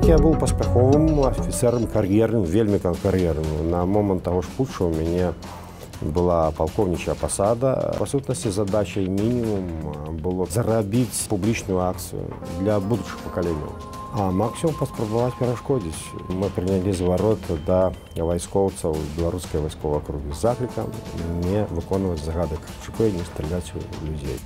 я был паспяховым офицером кар'ерным, вельмі кар'ерным. На момент того ж путчу у меня была полковничья посада. По сутности, задачей минимум было заработать публичную акцию для будущих поколений. А максимум паспрабаваць перашкодзіць. Мы прынялі зварот да вайскоўцаў беларускай вайсковай акругі з заклікам не выконваць загады КГБ і не страляць у людзей.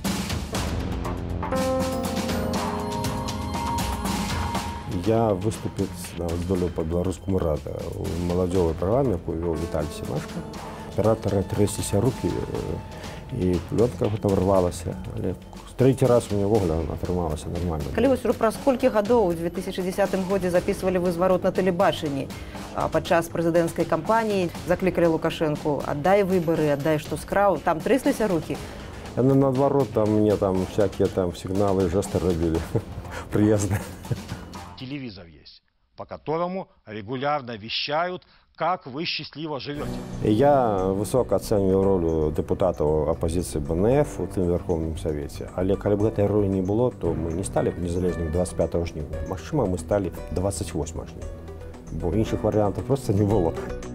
Я выступил на долю по белорусскому раду в молодежной программе, якую вел Виталий Семашко. Операторы тряслися руки, и пленка оторвалась. Третий раз у него оторвалась нормально. Калі вось праз колькі гадоў у 2010 годзе записывали вы зварот на тэлебачанні падчас прэзідэнцкай кампаніі, заклікалі Лукашенку: «Отдай выборы, отдай, что скраў». Там тряслися руки? Наоборот, там мне там всякие там сигналы, жесты робили приездные. Телевизор есть, по которому регулярно вещают, как вы счастливо живете. Я высоко оцениваю роль депутатов оппозиции БНФ в Верховном Совете. Але коли бы этой роли не было, то мы не стали незалежными 25 жнивня. Максимум мы стали 28 жнивня. Бо інших варіантів просто не було.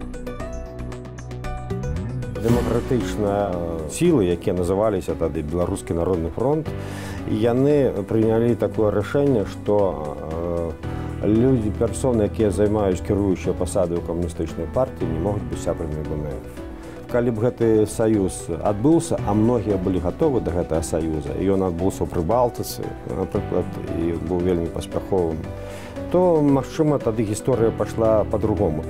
Демократичні сили, які називалися тоді Білоруський народний фронт, і вони прийняли таке рішення, що люди, персони, які займають керуючу посаду у комуністичній партії, не можуть бути сябрами БНФ. Коли б гэты союз адбыўся, а многія былі гатовы да гэтага союза, і ён адбыўся ў Прыбалтыцы, напрыклад, і быў вельмі паспяховым, то, магчыма, тады гісторыя пайшла па-другому.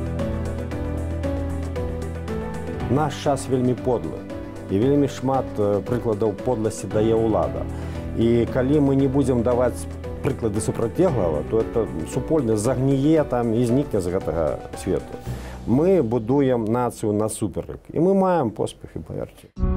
Наш час вельмі подлы, і вельмі шмат прыкладаў подласці дае ўлада. І калі мы не будзем даваць прыклады супрацьлеглага, то это супольна загніе там і знікне з гэтага свету. Мы будуем нацыю насуперак, і мы маем поспехі, паверце.